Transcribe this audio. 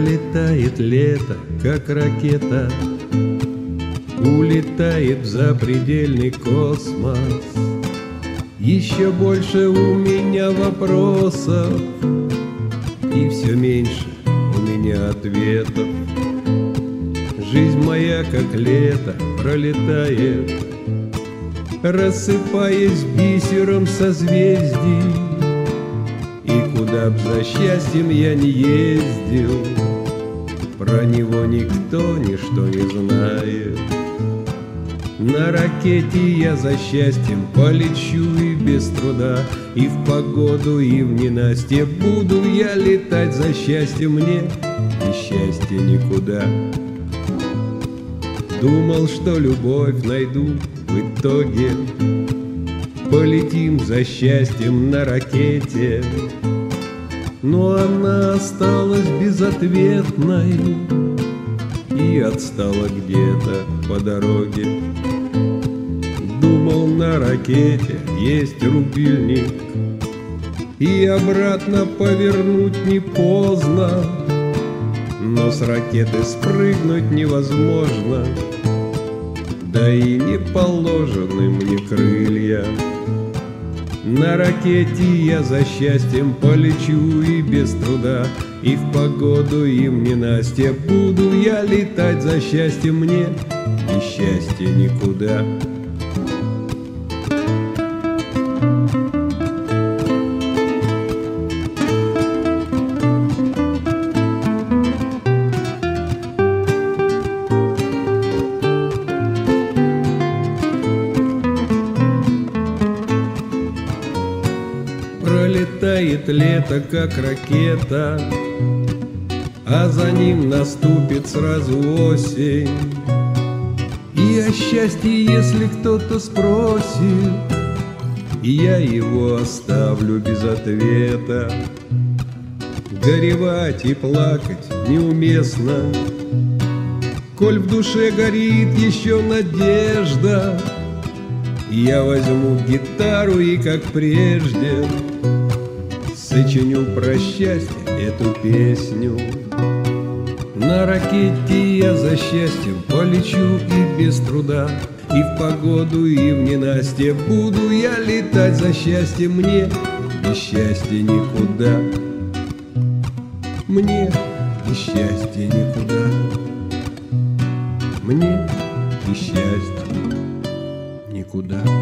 Пролетает лето, как ракета, улетает в запредельный космос. Еще больше у меня вопросов, и все меньше у меня ответов. Жизнь моя, как лето, пролетает, рассыпаясь бисером созвездий. И куда б за счастьем я не ездил, про него никто ничто не знает. На ракете я за счастьем полечу и без труда, и в погоду, и в ненастье буду я летать за счастьем мне, и счастье никуда. Думал, что любовь найду, в итоге полетим за счастьем на ракете, но она осталась безответной и отстала где-то по дороге. Думал, на ракете есть рубильник, и обратно повернуть не поздно, но с ракеты спрыгнуть невозможно, да и не положены мне крылья. На ракете я за счастьем полечу и без труда, и в погоду, и в ненастье буду я летать за счастьем мне, и счастье никуда. Пролетает лето, как ракета, а за ним наступит сразу осень. И о счастье, если кто-то спросит, я его оставлю без ответа. Горевать и плакать неуместно, коль в душе горит еще надежда. Я возьму гитару и, как прежде, сочиню про счастье эту песню. На ракете я за счастьем полечу и без труда, и в погоду, и в ненастье буду я летать за счастьем мне, и счастье никуда. Мне и счастье никуда. Мне и счастье никуда.